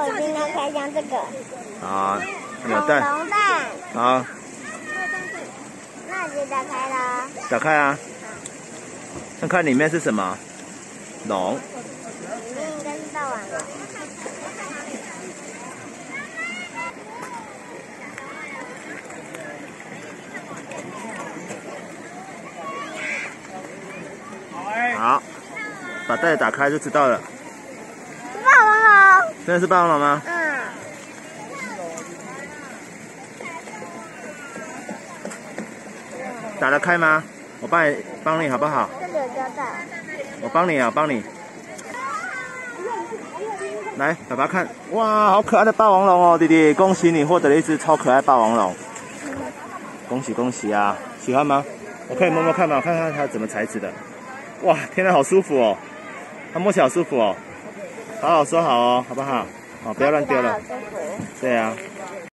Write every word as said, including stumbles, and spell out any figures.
我今天开箱这个。 好，有恐蛋。 龙蛋。 好， 那就打开了。 打开啊，看看里面是什么？龙。 里面应该是霸王龙。 好，把袋子打开就知道了。 霸王龙。 真的是霸王龙吗？ 嗯。 打得开吗？我帮你帮你好不好？ 这里有胶带。 我帮你啊，我帮你。来，爸爸看，哇，好可爱的霸王龙哦，弟弟，恭喜你获得了一只超可爱霸王龙，恭喜恭喜啊！喜欢吗？我可以摸摸看吗？看看它怎么材质的。哇，天哪，好舒服哦，它摸起来好舒服哦，好好收好哦，好不好？哦，不要乱丢了。对啊。